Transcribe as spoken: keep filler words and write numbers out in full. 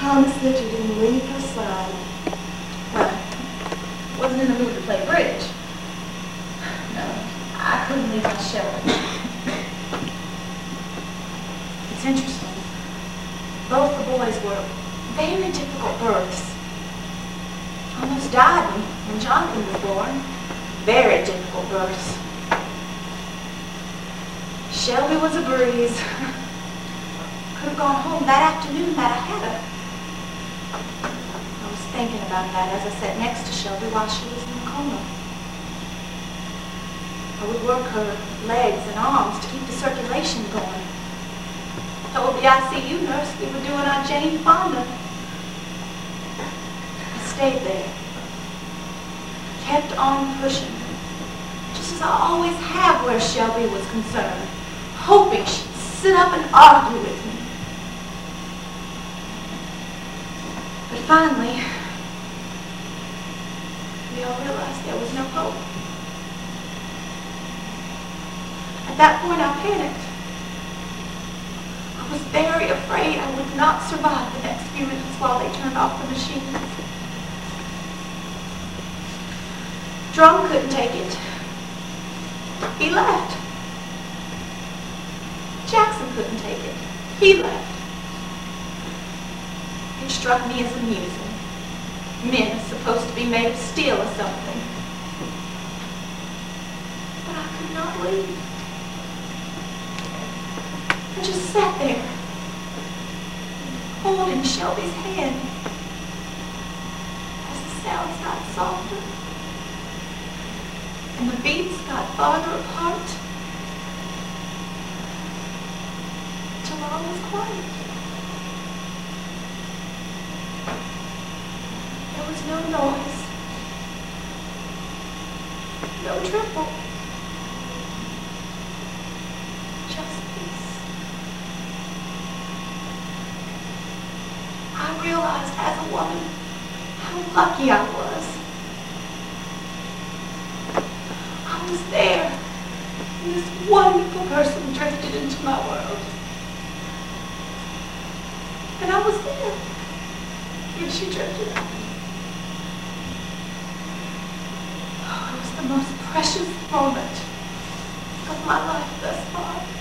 Promise that you didn't leave her side. Well, wasn't in the mood to play bridge. No, I couldn't leave my Shelby. It's interesting. Both the boys were very difficult births. Almost died when, when Jonathan was born. Very difficult births. Shelby was a breeze. Could have gone home that afternoon that I had her. I was thinking about that as I sat next to Shelby while she was in a coma. I would work her legs and arms to keep the circulation going. Told the I C U nurse we were doing our Jane Fonda. I stayed there. Kept on pushing. Just as I always have where Shelby was concerned. Hoping she'd sit up and argue with me. But finally, we all realized there was no hope. At that point, I panicked. I was very afraid I would not survive the next few minutes while they turned off the machines. Drum couldn't take it. He left. Jackson couldn't take it. He left. It struck me as amusing. Men are supposed to be made of steel or something. But I could not leave. I just sat there, holding Shelby's hand as the sounds got softer and the beats got farther apart till all was quiet. There was no noise, no triple, just peace. I realized as a woman how lucky I was. I was there, and this wonderful person drifted into my world. And I was there when she drifted out. Oh, it was the most precious moment of my life thus far.